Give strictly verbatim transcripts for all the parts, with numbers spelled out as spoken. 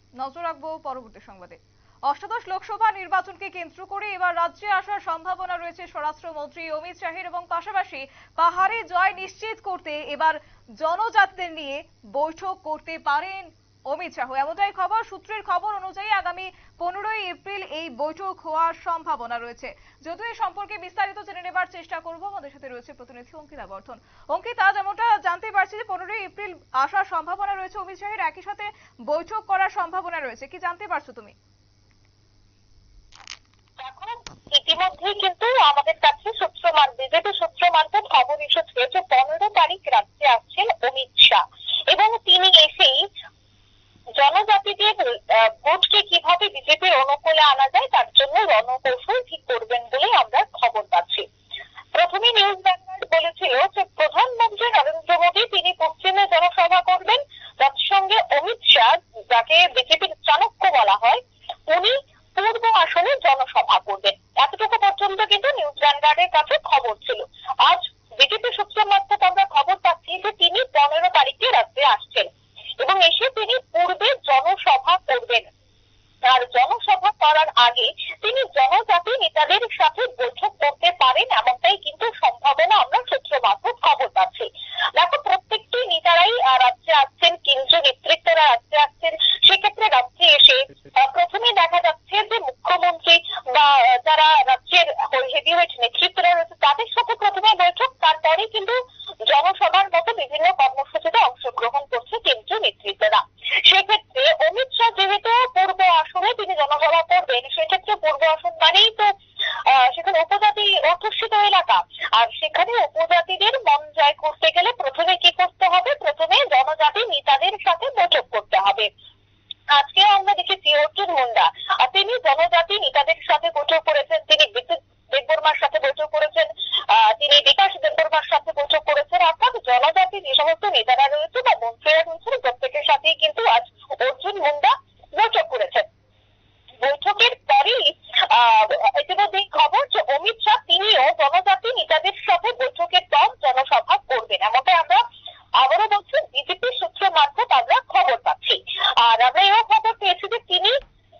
নজর রাখবো পরবর্তী সংবাদে। অষ্টাদশ লোকসভা নির্বাচনকে কেন্দ্র করে এবার রাজ্যে আসার সম্ভাবনা রয়েছে স্বরাষ্ট্রমন্ত্রী অমিত শাহের, এবং পাশাপাশি পাহাড়ে জয় নিশ্চিত করতে এবার জনজাতিদের নিয়ে বৈঠক করতে পারেন অমিত শাহ। এমনটাই খবর, সূত্রের খবর অনুযায়ী আগামী পনেরোই এপ্রিল এই বৈঠক হওয়ার সম্ভাবনা রয়েছে। যদিও এই সম্পর্কে বিস্তারিত জেনে নেবার চেষ্টা করবো, আমাদের সাথে রয়েছে প্রতিনিধি অঙ্কিতা বর্ধন। অঙ্কিতা, যেমনটা জানতে পারছি যে পনেরোই এপ্রিল আসার সম্ভাবনা রয়েছে অমিত শাহের, একই সাথে বৈঠক করার সম্ভাবনা রয়েছে, কি জানতে পারছো তুমি? ইতিমধ্যেই কিন্তু আমাদের কাছে সূত্র বিজেপি সূত্র মারফত খবর এসেছে যে পনেরো তারিখ রাজ্যে আসছেন অমিত শাহ, এবং তিনি এসেই জনজাতিদের ভোটকে কিভাবে বিজেপির অনুকূলে আনা যায় তার জন্য রণকৌশল ঠিক করবেন বলে আমরা খবর পাচ্ছি। প্রথমে নিউজ ভ্যানগার্ড বলেছিল যে প্রধানমন্ত্রী নরেন্দ্র মোদী তিনি পশ্চিমে জনসভা করবেন, তার সঙ্গে অমিত শাহ, যাকে বিজেপির চাণক্য বলা হয়, উনি পূর্ব আসনে জনসভা করবেন। এতটুকু পর্যন্ত কিন্তু নিউজ ভ্যানগার্ডের কাছে খবর ছিল। আজ বিজেপি সূত্র মারফত আমরা খবর পাচ্ছি যে তিনি পনেরো তারিখে রাজ্যে আসছেন এবং এসে তিনি পূর্বে জনসভা করবেন। আর জনসভা করার আগে তিনি জনজাতি নেতাদের সাথে বৈঠক করতে পারেন, এমনটাই কিন্তু সম্ভাবনা আমরা সূত্র মারফত খবর পাচ্ছি। দেখো, প্রত্যেকটি নেতারাই রাজ্যে আসছেন, কেন্দ্রীয় নেতৃত্বরা রাজ্যে আসছেন। সেক্ষেত্রে রাজ্যে এসে প্রথমে দেখা যাচ্ছে যে মুখ্যমন্ত্রী বা যারা রাজ্যের হেভিওয়েট নেতৃত্বরা রয়েছে তাদের সাথে প্রথমে বৈঠক, তারপরে কিন্তু জনসভার মতো বিভিন্ন কর্মসূচিতে অংশগ্রহণ করছে কেন্দ্রীয় নেতৃত্বরা। সেক্ষেত্রে অমিত শাহ যেহেতু পূর্ব আসনে তিনি জনসভা করবেন, সেক্ষেত্রে পূর্ব আসন মানেই তো সেখানে উপজাতি অধ্যুষিত এলাকা, আর সেখানে উপজাতিদের মন জয় করতে গেলে প্রথমে কি করতে হবে? প্রথমে জনজাতি নেতাদের সাথে বৈঠক করতে হবে। আজকে আমরা দেখেছি অর্জুন মুন্ডা তিনি জনজাতি নেতাদের সাথে বৈঠক করেছেন, তিনি বিদ্যুৎ দেববর্মার সাথে বৈঠক করেছেন, তিনি বিকাশ দেববর্মার সাথে বৈঠক করেছেন। অর্থাৎ জনজাতি যে সমস্ত নেতারা রয়েছে বা মন্ত্রীরা রয়েছেন প্রত্যেকের সাথেই কিন্তু আজ অর্জুন মুন্ডা বৈঠক করেছেন। বৈঠকের পরেই আহ ইতিমধ্যেই খবর যে অমিত শাহ তিনিও জনজাতি নেতাদের সাথে বৈঠকের পর জনসভা করবেন, এমনটাই আমরা আবারও বলছি বিজেপি সূত্র মারফত আমরা খবর পাচ্ছি। আর আমরা এও খবর পেয়েছি যে তিনি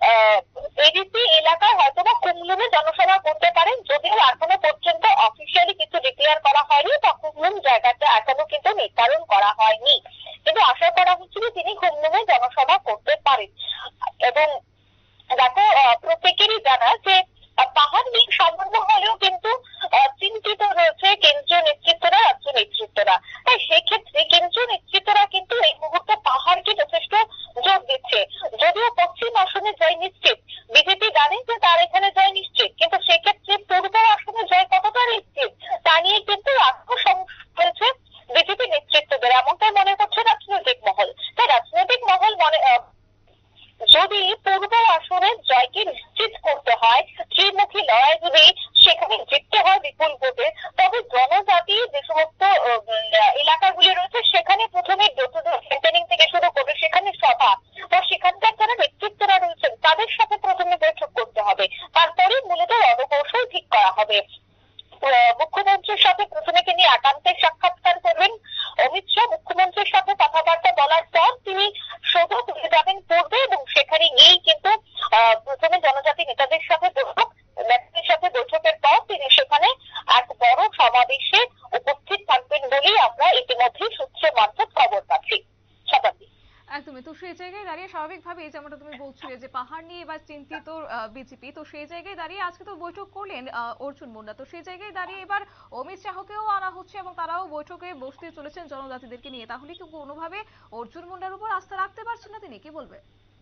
এডিসি এলাকায় হয়তো বা কুমলুমে জনসভা করতে পারেন, যদিও এখনো পর্যন্ত অফিসিয়ালি কিছু ডিক্লেয়ার করা হয়নি বা কুমলুম জায়গাটা এখনো কিন্তু নির্ধারণ করা হয়নি, কিন্তু আশা করা হচ্ছে যে তিনি কুমলুমে জনসভা করতে পারেন। এবং দেখো, প্রত্যেকেরই জানা যে পাহাড় নিয়ে সামান্য হলেও কিন্তু চিন্তিত রয়েছে কেন্দ্রীয় নেতৃত্বরা, রাজ্য নেতৃত্বরা। তাই সেক্ষেত্রে কেন্দ্রীয় নেতৃত্বরা কিন্তু এই মুহূর্তে পাহাড়কে যথেষ্ট জোর দিচ্ছে। যদিও পশ্চিম আসনে জয় নিশ্চিত, বিজেপি জানে যে তার এখানে জয় নিশ্চিত, কিন্তু সেক্ষেত্রে পূর্ব আসনে জয় কতটা নিশ্চিত তা নিয়ে কিন্তু আত্মসংশয় রয়েছে বিজেপি নেতৃত্বদের, এমনটাই মনে করছে রাজনৈতিক মহল। তাই রাজনৈতিক মহল মনে যদি পূর্ব আসনের জয়কে নিশ্চিত করতে হয়, ত্রিমুখী লড়াই যদি সেখানে জিততে হয় বিপুল ভোটে, তবে জনজাতি যে সমস্ত এলাকাগুলি রয়েছে সেখানে প্রথমে ক্যাম্পেনিং থেকে শুরু করে সেখানে সভা বা সেখানকার যারা নেতৃত্বরা রয়েছেন তাদের সাথে প্রথমে বৈঠক করতে হবে, তারপরে মূলত রণকৌশল ঠিক করা হবে। মুখ্যমন্ত্রীর সাথে প্রথমে তিনি একান্তে সাক্ষাৎকার করবেন অমিত শাহ। মুখ্যমন্ত্রীর সাথে কথাবার্তা বলার পর তিনি সোজা চলে যাবেন পূর্বে এবং সেখানে গিয়েই কিন্তু প্রথমে জনজাতি নেতাদের সাথে বৈঠক, নেতাদের সাথে বৈঠকের পর তিনি সেখানে এক বড় সমাবেশে উপস্থিত থাকবেন বলেই আমরা ইতিমধ্যেই সূত্র মারফত খবর পাচ্ছি। শতাব্দী, একদমই। তো সেই জায়গায় দাঁড়িয়ে স্বাভাবিকভাবে যেমনটা তুমি বলছিলে যে পাহাড় নিয়ে এবার চিন্তিত বিজেপি, তো সেই জায়গায় দাঁড়িয়ে আজকে তো বৈঠক করলেন অর্জুন মুন্ডা, তো সেই জায়গায় দাঁড়িয়ে এবার অমিত শাহকেও আনা হচ্ছে এবং তারাও বৈঠকে বসতে চলেছেন জনজাতিদেরকে নিয়ে, তাহলে কি কোনোভাবে অর্জুন মুন্ডার উপর আস্থা রাখতে পারছেন না তিনি, কি বলবে?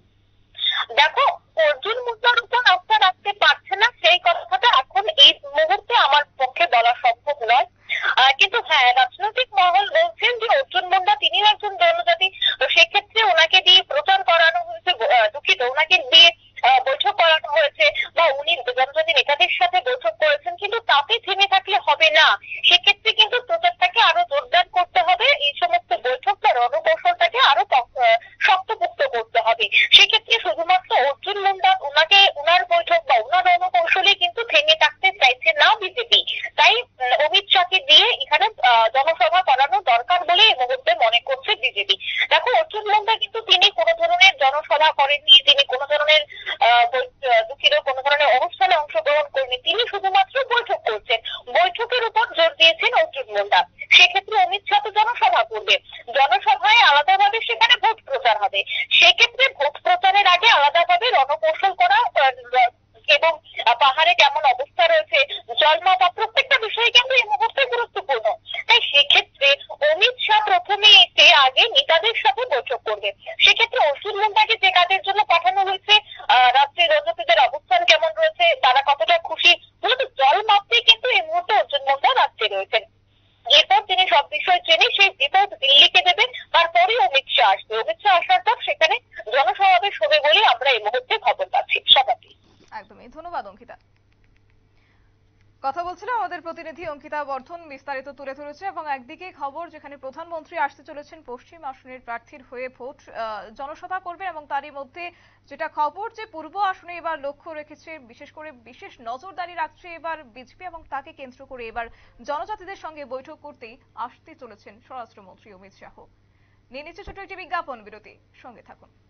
দেখো, অর্জুন মুন্ডার উপর আস্থা রাখতে পারছে না সেই কথাটা এখন এই মুহূর্তে আমার পক্ষে বলা সম্ভব নয়, কিন্তু হ্যাঁ রাজনৈতিক মহল বলছেন যে অর্জুন মুন্ডা তিনি একজন জনজাতি, তো সেক্ষেত্রে ওনাকে দিয়ে প্রচার করানো হয়েছে, দুঃখিত ওনাকে দিয়ে বৈঠক করানো হয়েছে বা উনি জনজাতি নেতাদের সাথে বৈঠক করেছেন, কিন্তু তাতে থেমে থাকলে হবে না। সেক্ষেত্রে কিন্তু প্রচারটাকে আরো জোরদার করতে হবে, এই সমস্ত বৈঠক বা রণকৌশলটাকে আরো শক্তপোক্ত করতে হবে। সেক্ষেত্রে শুধুমাত্র অর্জুন মুন্ডা ওনাকে ওনার বৈঠক বা ওনার রণকৌশলে কিন্তু থেমে থাকতে চাইছে না বিজেপি, তাই অমিত শাহকে দিয়ে এখানে জনসভা করানো দরকার বলে এই মুহূর্তে মনে করছে বিজেপি। দেখো, অর্জুন মুন্ডা কিন্তু তিনি কোনো ধরনের জনসভা করেন করেননি, তিনি কোনো ধরনের আহ, বৈ- আহ, দুঃখিত কোনো ধরনের অনুষ্ঠানে অংশগ্রহণ করেননি, তিনি শুধুমাত্র বৈঠক করছেন। বৈঠকের উপর জোর দিয়েছেন অর্জুন মুন্ডা। সেক্ষেত্রে অমিত শাহ তো জনসভা করবে, জনসভায় আলাদাভাবে সেখানে ভোট প্রচার হবে। সেক্ষেত্রে ভোট প্রচারের আগে আলাদাভাবে রণকৌশল করা আহ, এবং আহ, পাহাড়ে কেমন অবস্থা রয়েছে, জল মাপা, প্রত্যেকটা বিষয় কিন্তু এই মুহূর্তে গুরুত্বপূর্ণ। তাই সেক্ষেত্রে অমিত শাহ প্রথমে এসে আগে নেতাদের সাথে বৈঠক করবে। সেক্ষেত্রে অর্জুন মুন্ডাকে যে কাজের জন্য পাঠানো হয়েছে, আহ, রাজ্যের রাজনীতিদের অবস্থান কেমন রয়েছে, তারা কতটা খুশি, মূলত জল মাপতে কিন্তু এই মুহূর্তে অর্জুন মুন্ডা রাজ্যে রয়েছেন। এরপর তিনি সব বিষয় জেনে সেই রিপোর্ট দিল্লিকে দেবেন, তারপরে অমিত শাহ আসবে। অমিত শাহ আসার পর সেখানে জনসমাবেশ হবে বলে আমরা এই মুহূর্তে খবর পাচ্ছি। সভাপতি একদমই ধন্যবাদ অঙ্কিতা। কথা বলছিলাম আমাদের প্রতিনিধি অঙ্কিতা বর্ধন, বিস্তারিত তুলে ধরেছে। এবং একদিকে খবর যেখানে প্রধানমন্ত্রী আসতে চলেছেন পশ্চিম আসনের প্রার্থীর হয়ে ভোট আহ, জনসভা করবেন, এবং তারই মধ্যে যেটা খবর যে পূর্ব আসনে এবার লক্ষ্য রেখেছে, বিশেষ করে বিশেষ নজরদারি রাখছে এবার বিজেপি, এবং তাকে কেন্দ্র করে এবার জনজাতিদের সঙ্গে বৈঠক করতেই আসতে চলেছেন স্বরাষ্ট্রমন্ত্রী অমিত শাহ। নিয়ে নিচ্ছে ছোট একটি বিজ্ঞাপন বিরতি, সঙ্গে থাকুন।